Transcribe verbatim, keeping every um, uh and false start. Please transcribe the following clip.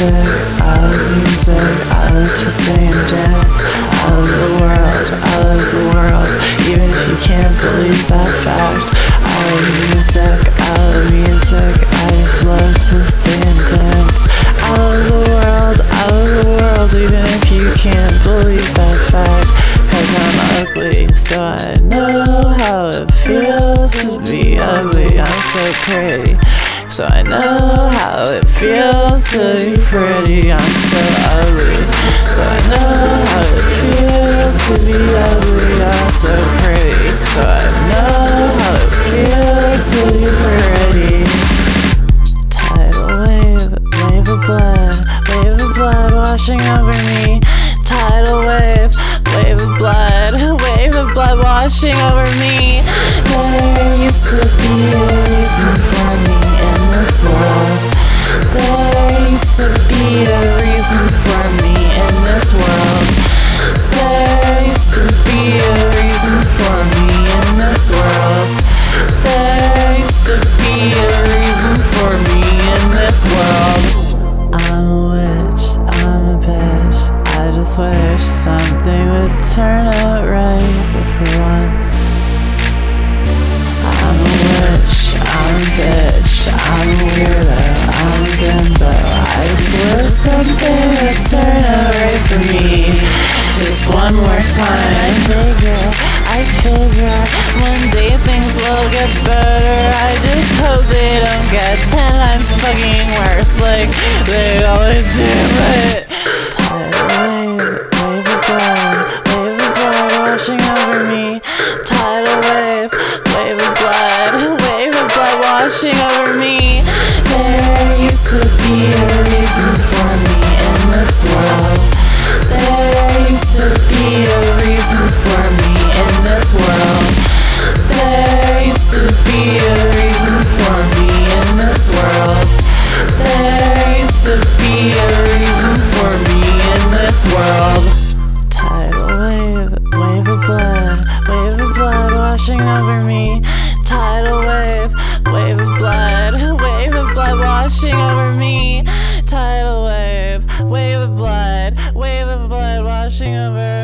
music, I love music, I love to sing and dance. I love the world, I love the world, even if you can't believe that fact. I love music, I love music, I just love to sing and dance. I love the world, I love the world, even if you can't believe that fact. Cause I'm ugly, so I know how it feels to be ugly. I'm so pretty, so I know how it feels to be pretty. I'm so ugly, so I know how it feels to be ugly. I'm so pretty, so I know how it feels to be pretty. Tidal wave, wave of blood, wave of blood washing over me. Tidal wave, wave of blood, wave of blood washing over me. There used to be a reason for me in this world. There used to be a reason for me in this world. There used to be a reason for me in this world. There used to be a reason for me in this world. I'm a witch, I'm a bitch, I just wish something would turn out right for once. I'm a witch, I'm a bitch, I'm a weirdo, I'm a bimbo. I just wish something would turn out right for me. Just one more time. I figure, I figure, one day things will get better. I just hope they don't get ten times fucking worse like they always do. But tidal wave, wave of blood, wave of blood washing over me. Tidal wave, wave of blood, wave of blood washing over me. There used to be a reason for me in this world. There used to be a reason for me in this world. There used to be a reason for me in this world. There used to be a reason for me in this world. Tidal wave, wave of blood, wave of blood washing over me. Tidal wave, wave of blood, wave of blood washing over me. Tidal wave, wave of blood, wave of blood washing over